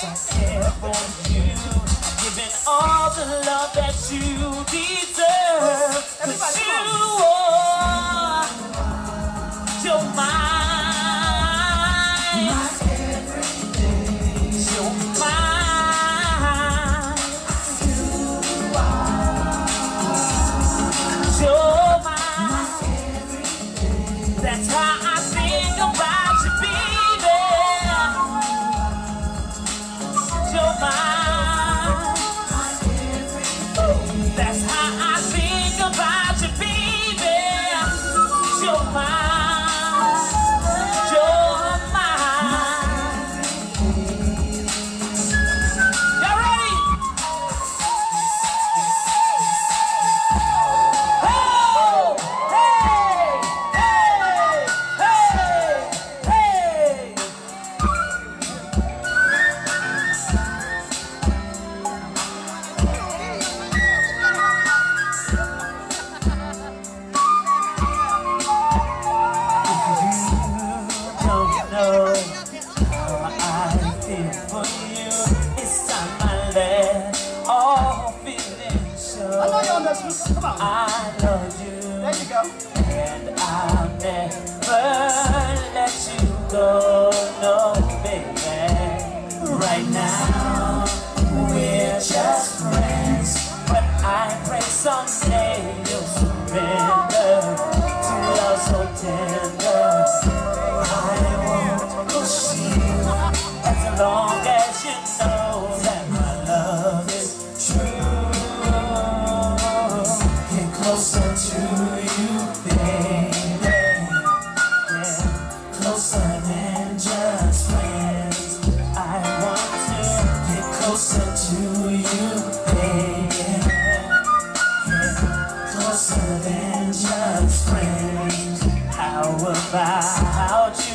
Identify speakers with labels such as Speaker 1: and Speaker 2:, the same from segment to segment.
Speaker 1: I care for you, giving all the love that you deserve. 'Cause you are, you're mine, my everything. You're mine. You are, you're mine, my everything. That's how I think about you, baby. You're mine, my everything. That's how I think about you, baby. You're mine, you're mine. Y'all ready? Oh! Hey! Hey! Hey! Hey! Don't know how I feel for you. It's time I let all feelings show.
Speaker 2: I know you on this one. Come on.
Speaker 1: I love you.
Speaker 2: There you go.
Speaker 1: And I'll never let you go, no, baby. Right now, we're just friends, but I pray someday you'll surrender to love so tender. I won't push you as long as you know that my love is true. Get closer to you, baby. Yeah, closer than just friends. I want to get closer to you, baby. Yeah, closer than just friends. How about you?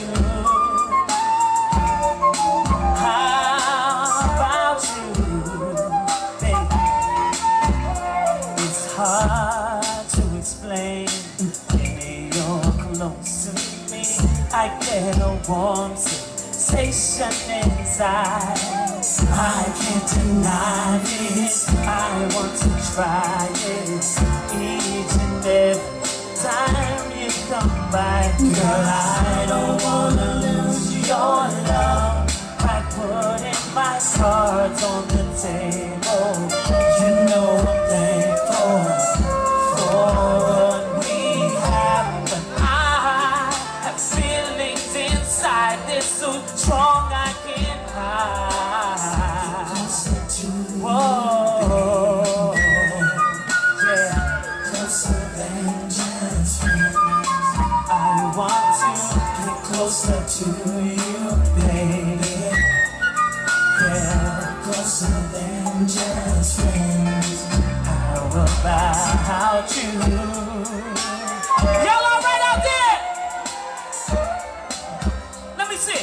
Speaker 1: How about you, baby? It's hard to explain. Baby, you're close to me. I get a warm sensation inside. I can't deny this. I want to try it each and every time you come by. Girl, I don't wanna lose your love by putting my cards on the table. You know I'm thankful for what we have, but I have feelings inside that's so strong I can't hide. Whoa, yeah, closer than just friends. I want to get closer to you, baby. Yeah, closer than just friends. How about you? Y'all all right out there? Let me see.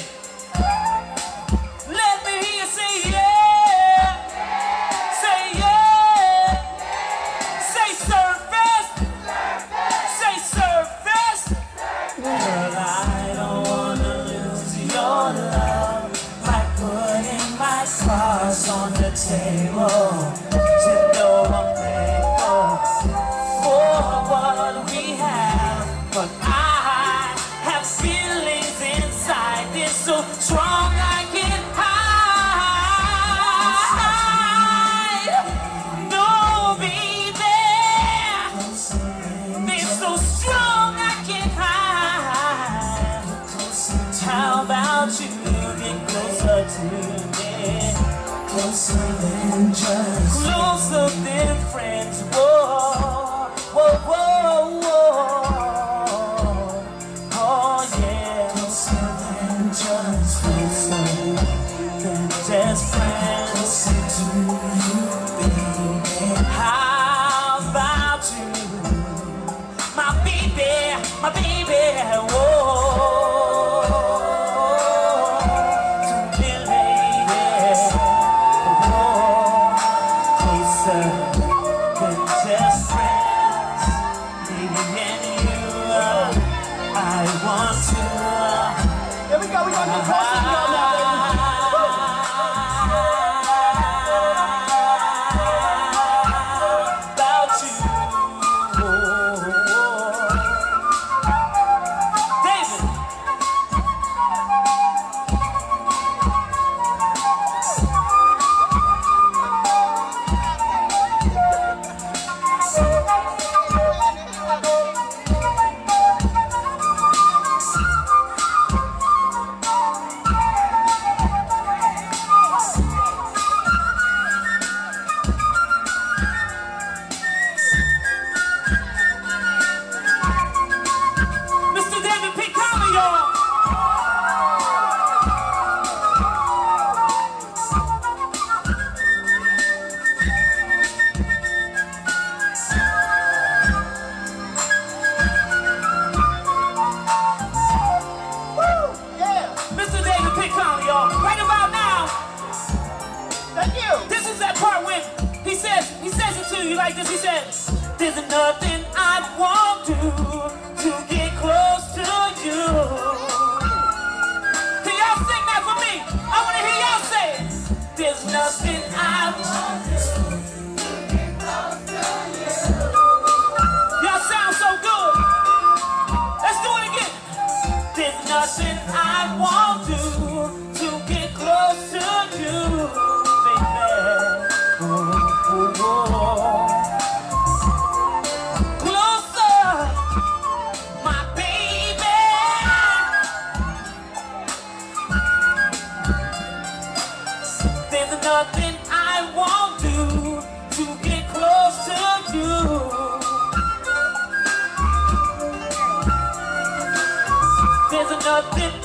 Speaker 1: Let me hear you say yeah. Say yeah. Say surface. Say surface. Girl, I don't wanna lose your love by putting my cards on the table. You know I'm thankful for what we have, but I have feelings inside this so strong I can't hide. No, baby, they're so strong I can't hide. How about you get closer to me? Closer than just closer than friends. Whoa, whoa, whoa, whoa. Oh yeah, closer than just friends. Than just friends. Closer to you, baby. How about you, my baby, my baby? Whoa. Closer than says it to you like this. He said, there's nothing I won't do to get close to you. Can y'all sing that for me? I want to hear y'all say it. There's nothing I won't do to get close to you. Y'all sound so good. Let's do it again. There's nothing I won't do to get close to you, baby. Closer, my baby. There's nothing I won't do to get close to you. There's nothing